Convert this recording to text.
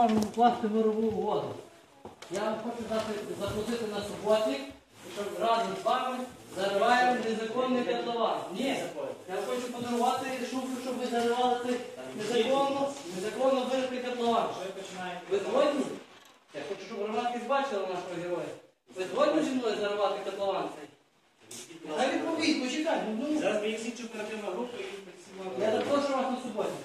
допоможемо вкласти мирову угоду. Я вам хочу запросити на суботник, щоб разом з вами зариваємо незаконний котлован. Ні, я хочу подарувати шуфлю, щоб ви заривали цей незаконно виритий котлован. Ви згодні? Я хочу, щоб громадськість бачила нашого героя. Ви згодні зі мною заривати котлован цей? Та відповідь, почекайте. Зараз ми їх слідчу оперативну групу і Я запрошую вас на суботник.